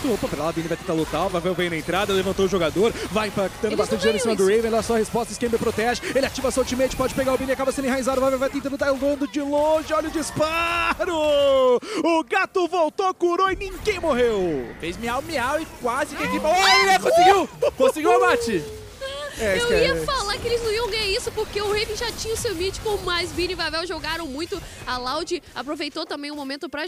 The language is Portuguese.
momento. Opa, pera lá, a Vini vai tentar lutar, vai ver na entrada, levantou o jogador, vai impactando bastante dinheiro em cima do Raven, olha só a resposta, Scamber protege, ele ativa sua ultimate, pode pegar o Vini, acaba sendo enraizado, vai tentando tá andando de longe, olha o disparo! O gato voltou, curou e ninguém morreu! Fez miau miau e quase que a equipe... Olha, conseguiu! Conseguiu o abate! Eu ia falar que eles não iam ganhar isso porque o Raven já tinha o seu mítico, mas Vini e Vavel jogaram muito. A Loud aproveitou também o momento pra